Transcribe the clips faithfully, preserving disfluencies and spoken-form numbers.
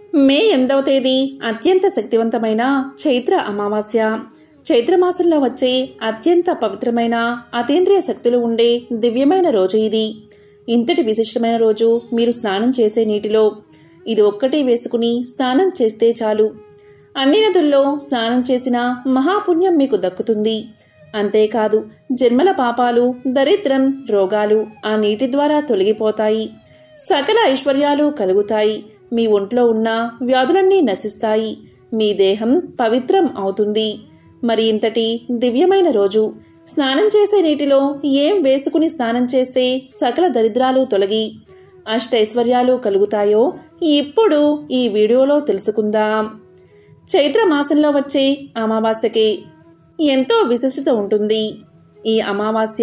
మే ఎనిమిదవ తేదీ అత్యంత శక్తివంతమైన చైత్ర అమావాస్య. చైత్రమాసంలో వచ్చే అత్యంత పవిత్రమైన అతీంద్రియ శక్తులు ఉండే దివ్యమైన రోజు ఇది. ఇంతటి విశిష్టమైన రోజు మీరు స్నానం చేసే నీటిలో ఇది ఒక్కటే వేసుకుని స్నానం చేస్తే చాలు. అన్ని నదుల్లో స్నానం చేసిన మహాపుణ్యం మీకు దక్కుతుంది. అంతేకాదు, జన్మల పాపాలు, దరిద్రం, రోగాలు ఆ నీటి ద్వారా తొలగిపోతాయి. సకల ఐశ్వర్యాలు కలుగుతాయి. మీ ఒంట్లో ఉన్న వ్యాధులన్నీ నశిస్తాయి. మీ దేహం పవిత్రం అవుతుంది. మరి ఇంతటి దివ్యమైన రోజు స్నానం చేసే నీటిలో ఏం వేసుకుని స్నానం చేస్తే సకల దరిద్రాలు తొలగి అష్టైశ్వర్యాలు కలుగుతాయో ఇప్పుడు ఈ వీడియోలో తెలుసుకుందాం. చైత్ర మాసంలో వచ్చే అమావాస్యకి ఎంతో విశిష్టత ఉంటుంది. ఈ అమావాస్య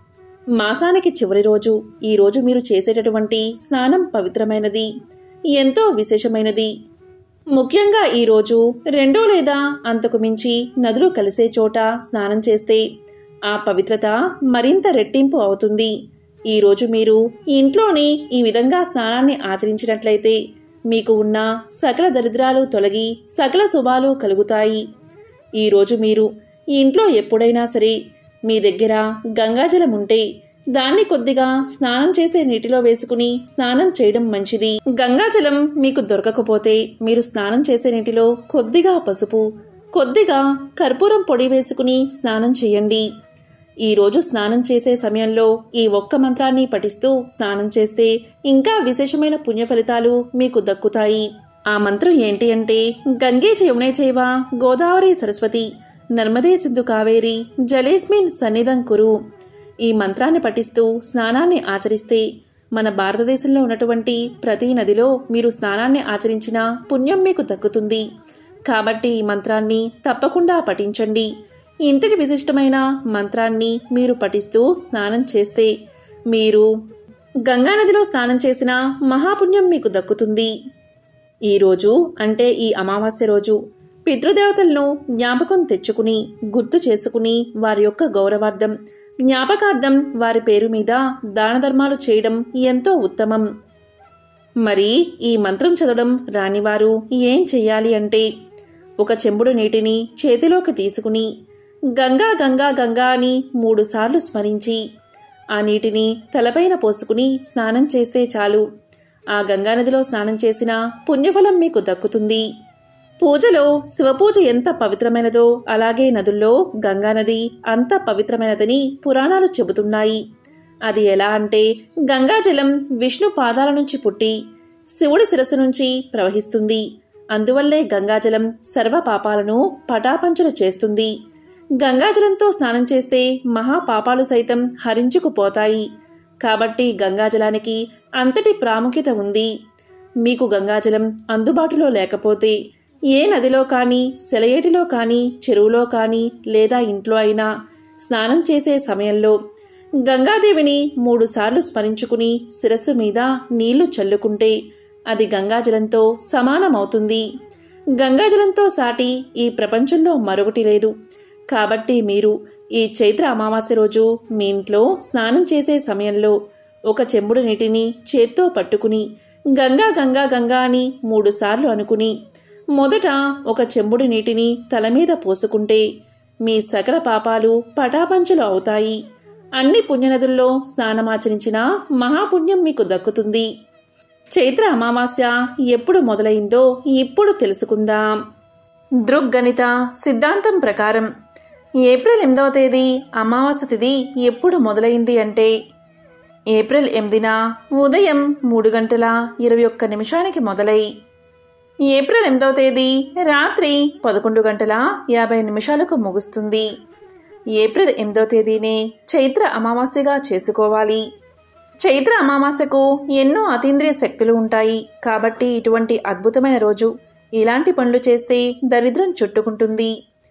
మాసానికి చివరి రోజు. ఈ రోజు మీరు చేసేటటువంటి స్నానం పవిత్రమైనది, ఎంతో విశేషమైనది. ముఖ్యంగా ఈ రోజు రెండో లేదా అంతకు మించి నదులు కలిసే చోట స్నానం చేస్తే ఆ పవిత్రత మరింత రెట్టింపు అవుతుంది. ఈ రోజు మీరు ఇంట్లోనే ఈ విధంగా స్నానాన్ని ఆచరించినట్లయితే మీకు ఉన్న సకల దరిద్రాలు తొలగి సకల శుభాలు కలుగుతాయి. ఈ రోజు మీరు ఇంట్లో ఎప్పుడైనా సరే మీ దగ్గర గంగాజలం ఉంటే దాన్ని కొద్దిగా స్నానం చేసే నీటిలో వేసుకుని స్నానం చేయడం మంచిది. గంగాజలం మీకు దొరకకపోతే మీరు స్నానం చేసే నీటిలో కొద్దిగా పసుపు, కొద్దిగా కర్పూరం పొడి వేసుకుని స్నానం చేయండి. ఈ రోజు స్నానం చేసే సమయంలో ఈ ఒక్క మంత్రాన్ని పఠిస్తూ స్నానం చేస్తే ఇంకా విశేషమైన పుణ్య ఫలితాలు మీకు దక్కుతాయి. ఆ మంత్రం ఏంటి అంటే, గంగే యమునే చైవ గోదావరి సరస్వతి నర్మదే సింధు కావేరి జలేస్మిన్ సన్నిధం కురు. ఈ మంత్రాన్ని పఠిస్తూ స్నానాన్ని ఆచరిస్తే మన భారతదేశంలో ఉన్నటువంటి ప్రతి నదిలో మీరు స్నానాన్ని ఆచరించిన పుణ్యం మీకు దక్కుతుంది. కాబట్టి ఈ మంత్రాన్ని తప్పకుండా పఠించండి. ఇంతటి విశిష్టమైన మంత్రాన్ని మీరు పఠిస్తూ స్నానం చేస్తే మీరు గంగానదిలో స్నానం చేసిన మహాపుణ్యం మీకు దక్కుతుంది. ఈరోజు అంటే ఈ అమావాస్య రోజు పితృదేవతలను జ్ఞాపకం తెచ్చుకుని గుర్తు చేసుకుని వారి యొక్క గౌరవార్థం, జ్ఞాపకార్థం వారి పేరు మీద దాన ధర్మాలు చేయడం ఎంతో ఉత్తమం. మరి ఈ మంత్రం చదవడం రానివారు ఏం చెయ్యాలి అంటే, ఒక చెంబుడు నీటిని చేతిలోకి తీసుకుని గంగా గంగా గంగా అని మూడు సార్లు స్మరించి ఆ నీటిని తలపైన పోసుకుని స్నానం చేస్తే చాలు. ఆ గంగానదిలో స్నానం చేసిన పుణ్యఫలం మీకు దక్కుతుంది. పూజలో శివపూజ ఎంత పవిత్రమైనదో అలాగే నదుల్లో గంగానది అంత పవిత్రమైనదని పురాణాలు చెబుతున్నాయి. అది ఎలా అంటే, గంగాజలం విష్ణు పాదాల నుంచి పుట్టి శివుడి శిరస్సు నుంచి ప్రవహిస్తుంది. అందువల్లే గంగాజలం సర్వ పాపాలను పటాపంచలు చేస్తుంది. గంగాజలంతో స్నానం చేస్తే మహాపాపాలు సైతం హరించుకుపోతాయి. కాబట్టి గంగాజలానికి అంతటి ప్రాముఖ్యత ఉంది. మీకు గంగాజలం అందుబాటులో లేకపోతే ఏ నదిలో కానీ, సెలయేటిలో కానీ, చెరువులో కానీ లేదా ఇంట్లో అయినా స్నానం చేసే సమయంలో గంగాదేవిని మూడు సార్లు స్మరించుకుని శిరస్సు మీద నీళ్లు చల్లుకుంటే అది గంగాజలంతో సమానమవుతుంది. గంగాజలంతో సాటి ఈ ప్రపంచంలో మరొకటి లేదు. కాబట్టి మీరు ఈ చైత్ర అమావాస్య రోజు మీ ఇంట్లో స్నానం చేసే సమయంలో ఒక చెంబుడు నీటిని చేత్తో పట్టుకుని గంగా గంగా గంగా అని మూడు సార్లు అనుకుని మొదట ఒక చెంబుడు నీటిని తల మీద పోసుకుంటే మీ సకల పాపాలు పటాపంచలు అవుతాయి. అన్ని పుణ్యనదుల్లో స్నానమాచరించిన మహాపుణ్యం మీకు దక్కుతుంది. చైత్ర అమావాస్య ఎప్పుడు మొదలైందో ఇప్పుడు తెలుసుకుందాం. దృగ్గణిత సిద్ధాంతం ప్రకారం ఏప్రిల్ ఎనిమిదవ తేదీ అమావాస్య తిథి ఎప్పుడు మొదలైంది అంటే, ఏప్రిల్ ఎనిమిదిన ఉదయం మూడు గంటల ఇరవై ఒక్క నిమిషానికి మొదలై ఏప్రిల్ ఎనిమిదవ తేదీ రాత్రి పదకొండు గంటల యాభై నిమిషాలకు ముగుస్తుంది. ఏప్రిల్ ఎనిమిదవ తేదీనే చైత్ర అమావాస్యగా చేసుకోవాలి. చైత్ర అమావాస్యకు ఎన్నో అతీంద్రియ శక్తులు ఉంటాయి. కాబట్టి ఇటువంటి అద్భుతమైన రోజు ఇలాంటి పనులు చేస్తే దరిద్రం చుట్టుకుంటుంది.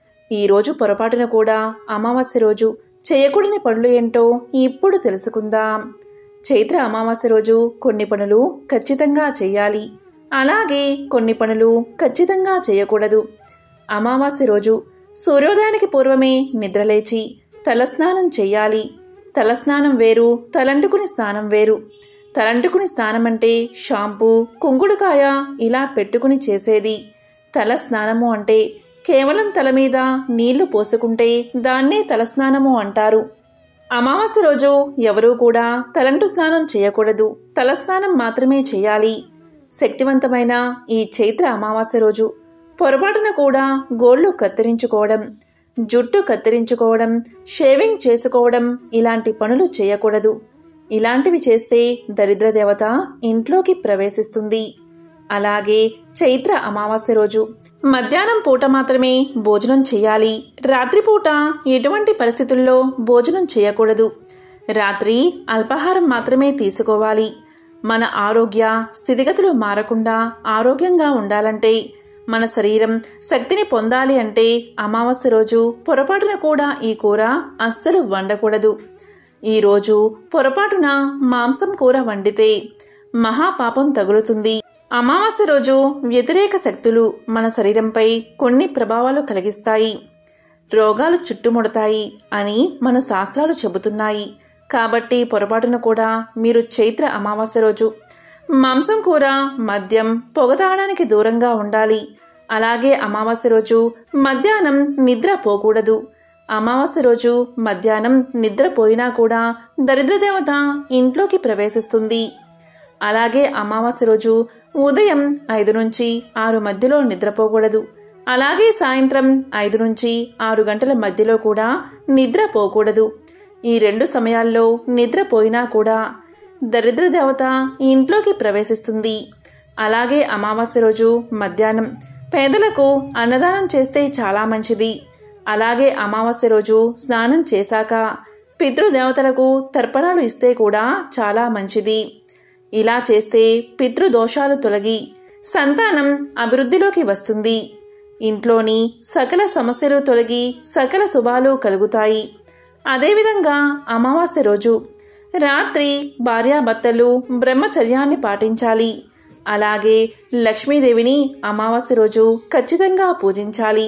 ఈ రోజు పొరపాటున కూడా అమావాస్య రోజు చేయకూడని పనులు ఏంటో ఇప్పుడు తెలుసుకుందాం. చైత్ర అమావాస్య రోజు కొన్ని పనులు ఖచ్చితంగా చెయ్యాలి. అలాగే కొన్ని పనులు ఖచ్చితంగా చేయకూడదు. అమావాస్య రోజు సూర్యోదయానికి పూర్వమే నిద్రలేచి తలస్నానం చెయ్యాలి. తలస్నానం వేరు, తలంటుకుని స్నానం వేరు. తలంటుకుని స్నానం అంటే షాంపూ, కుంకుడుకాయ ఇలా పెట్టుకుని చేసేది. తల స్నానము అంటే కేవలం తల మీద నీళ్లు పోసుకుంటే దాన్నే తలస్నానము అంటారు. అమావాస్య రోజు ఎవరూ కూడా తలంటు స్నానం చేయకూడదు, తలస్నానం మాత్రమే చేయాలి. శక్తివంతమైన ఈ చైత్ర అమావాస్య రోజు పొరపాటున కూడా గోళ్లు కత్తిరించుకోవడం, జుట్టు కత్తిరించుకోవడం, షేవింగ్ చేసుకోవడం ఇలాంటి పనులు చేయకూడదు. ఇలాంటివి చేస్తే దరిద్ర దేవత ఇంట్లోకి ప్రవేశిస్తుంది. అలాగే చైత్ర అమావాస్య రోజు మధ్యాహ్నం పూట మాత్రమే భోజనం చేయాలి. రాత్రిపూట ఎటువంటి పరిస్థితుల్లో భోజనం చేయకూడదు. రాత్రి అల్పాహారం మాత్రమే తీసుకోవాలి. మన ఆరోగ్య స్థితిగతులు మారకుండా ఆరోగ్యంగా ఉండాలంటే, మన శరీరం శక్తిని పొందాలి అంటే అమావాస్య రోజు పొరపాటున కూడా ఈ కూర అస్సలు వండకూడదు. ఈరోజు పొరపాటున మాంసం కూర వండితే మహాపాపం తగులుతుంది. అమావాస్య రోజు వ్యతిరేక శక్తులు మన శరీరంపై కొన్ని ప్రభావాలు కలిగిస్తాయి, రోగాలు చుట్టుముడతాయి అని మన శాస్త్రాలు చెబుతున్నాయి. కాబట్టి పొరపాటున కూడా మీరు చైత్ర అమావాస్య రోజు మాంసం కూర, మద్యం, పొగ తాగడానికి దూరంగా ఉండాలి. అలాగే అమావాస్య రోజు మధ్యాహ్నం నిద్ర పోకూడదు. అమావాస్య రోజు మధ్యాహ్నం నిద్రపోయినా కూడా దరిద్రదేవత ఇంట్లోకి ప్రవేశిస్తుంది. అలాగే అమావాస్య రోజు ఉదయం ఐదు నుంచి ఆరు మధ్యలో నిద్రపోకూడదు. అలాగే సాయంత్రం ఐదు నుంచి ఆరు గంటల మధ్యలో కూడా నిద్రపోకూడదు. ఈ రెండు సమయాల్లో నిద్రపోయినా కూడా దరిద్ర దేవత ఇంట్లోకి ప్రవేశిస్తుంది. అలాగే అమావాస్య రోజు మధ్యాహ్నం పేదలకు అన్నదానం చేస్తే చాలా మంచిది. అలాగే అమావాస్య రోజు స్నానం చేశాక పితృదేవతలకు తర్పణాలు ఇస్తే కూడా చాలా మంచిది. ఇలా చేస్తే పితృదోషాలు తొలగి సంతానం అభివృద్ధిలోకి వస్తుంది. ఇంట్లోని సకల సమస్యలు తొలగి సకల శుభాలు కలుగుతాయి. అదేవిధంగా అమావాస్య రోజు రాత్రి భార్యాభర్తలు బ్రహ్మచర్యాన్ని పాటించాలి. అలాగే లక్ష్మీదేవిని అమావాస్య రోజు ఖచ్చితంగా పూజించాలి.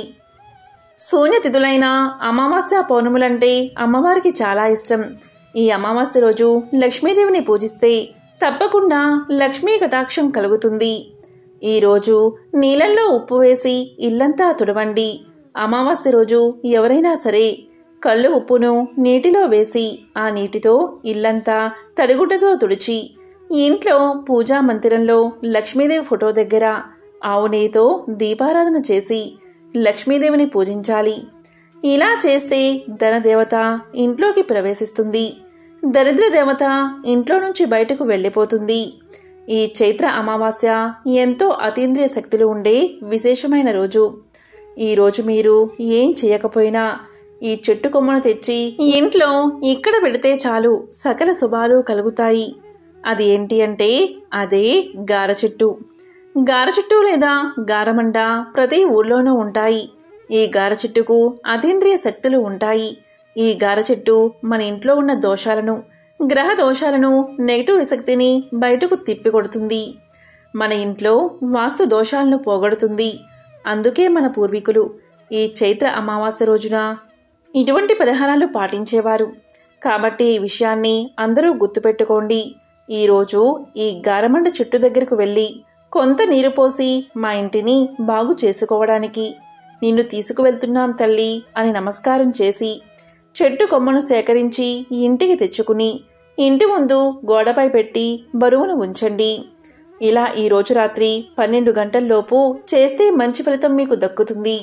శూన్యతిథులైన అమావాస్య పౌర్ణములంటే అమ్మవారికి చాలా ఇష్టం. ఈ అమావాస్య రోజు లక్ష్మీదేవిని పూజిస్తే తప్పకుండా లక్ష్మీ కటాక్షం కలుగుతుంది. ఈరోజు నీళ్ళల్లో ఉప్పు వేసి ఇల్లంతా తుడవండి. అమావాస్య రోజు ఎవరైనా సరే కళ్ళు ఉప్పును నీటిలో వేసి ఆ నీటితో ఇల్లంతా తడిగుడ్డతో తుడిచి ఇంట్లో పూజా మందిరంలో లక్ష్మీదేవి ఫోటో దగ్గర ఆవు నెయ్యితో దీపారాధన చేసి లక్ష్మీదేవిని పూజించాలి. ఇలా చేస్తే ధనదేవత ఇంట్లోకి ప్రవేశిస్తుంది. దరిద్ర దేవత ఇంట్లో నుంచి బయటకు వెళ్ళిపోతుంది. ఈ చైత్ర అమావాస్య ఎంతో అతీంద్రియ శక్తులు ఉండే విశేషమైన రోజు. ఈ రోజు మీరు ఏం చేయకపోయినా ఈ చెట్టు కొమ్మను తెచ్చి ఇంట్లో ఇక్కడ పెడితే చాలు సకల శుభాలు కలుగుతాయి. అది ఏంటి అంటే అదే గార చెట్టు. గార చెట్టు లేదా గారమండ ప్రతి ఊర్లోనూ ఉంటాయి. ఈ గార చెట్టుకు అతీంద్రియ శక్తులు ఉంటాయి. ఈ గార చెట్టు మన ఇంట్లో ఉన్న దోషాలను, గ్రహ దోషాలను, నెగిటివ్ శక్తిని బయటకు తిప్పికొడుతుంది. మన ఇంట్లో వాస్తు దోషాలను పోగొడుతుంది. అందుకే మన పూర్వీకులు ఈ చైత్ర అమావాస్య రోజున ఇటువంటి పరిహారాలు పాటించేవారు. కాబట్టి ఈ విషయాన్ని అందరూ గుర్తుపెట్టుకోండి. ఈరోజు ఈ గారమండ చెట్టు దగ్గరకు వెళ్ళి కొంత నీరు పోసి మా ఇంటిని బాగు చేసుకోవడానికి నిన్ను తీసుకువెళ్తున్నాం తల్లి అని నమస్కారం చేసి చెట్టు కొమ్మను సేకరించి ఇంటికి తెచ్చుకుని ఇంటి ముందు గోడపై పెట్టి బరువును ఉంచండి. ఇలా ఈ రోజు రాత్రి పన్నెండు గంటల్లోపు చేస్తే మంచి ఫలితం మీకు దక్కుతుంది.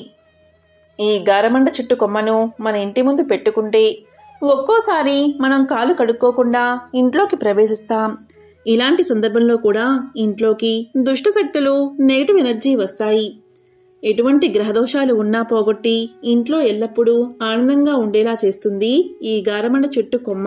ఈ గారమండ చెట్టు కొమ్మను మన ఇంటి ముందు పెట్టుకుంటే ఒక్కోసారి మనం కాలు కడుక్కోకుండా ఇంట్లోకి ప్రవేశిస్తాం. ఇలాంటి సందర్భంలో కూడా ఇంట్లోకి దుష్ట శక్తులు, నెగిటివ్ ఎనర్జీ వస్తాయి. ఎటువంటి గ్రహదోషాలు ఉన్నా పోగొట్టి ఇంట్లో ఎల్లప్పుడూ ఆనందంగా ఉండేలా చేస్తుంది ఈ గారమండ చెట్టు కొమ్మ.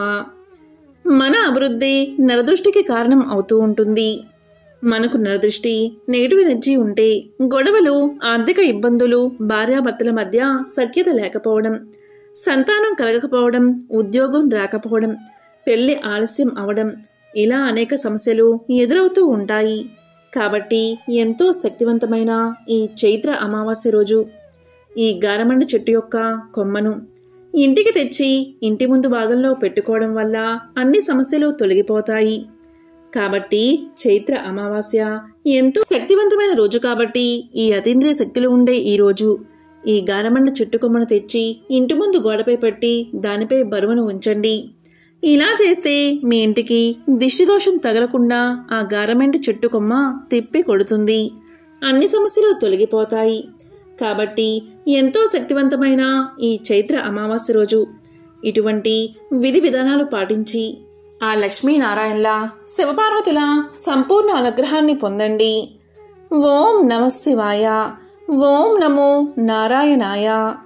మన అభివృద్ధి నరదృష్టికి కారణం అవుతూ ఉంటుంది. మనకు నరదృష్టి, నెగిటివ్ ఎనర్జీ ఉంటే గొడవలు, ఆర్థిక ఇబ్బందులు, భార్యాభర్తల మధ్య సఖ్యత లేకపోవడం, సంతానం కలగకపోవడం, ఉద్యోగం రాకపోవడం, పెళ్లి ఆలస్యం అవడం, ఇలా అనేక సమస్యలు ఎదురవుతూ ఉంటాయి. కాబట్టి ఎంతో శక్తివంతమైన ఈ చైత్ర అమావాస్య రోజు ఈ గారమండ చెట్టు యొక్క కొమ్మను ఇంటికి తెచ్చి ఇంటి ముందు భాగంలో పెట్టుకోవడం వల్ల అన్ని సమస్యలు తొలగిపోతాయి. కాబట్టి చైత్ర అమావాస్య ఎంతో శక్తివంతమైన రోజు కాబట్టి ఈ అతీంద్రియ శక్తులు ఉండే ఈ రోజు ఈ గారమండ చెట్టు కొమ్మను తెచ్చి ఇంటి ముందు గోడపై పెట్టి దానిపై బరువును ఉంచండి. ఇలా చేస్తే మీ ఇంటికి దిష్టిదోషం తగలకుండా ఆ గారమెండు చెట్టు కొమ్మ తిప్పి కొడుతుంది. అన్ని సమస్యలు తొలగిపోతాయి. కాబట్టి ఎంతో శక్తివంతమైన ఈ చైత్ర అమావాస్య రోజు ఇటువంటి విధి విధానాలు పాటించి ఆ లక్ష్మీనారాయణల శివపార్వతుల సంపూర్ణ అనుగ్రహాన్ని పొందండి. ఓం నమః శివాయ. ఓం నమో నారాయణాయ.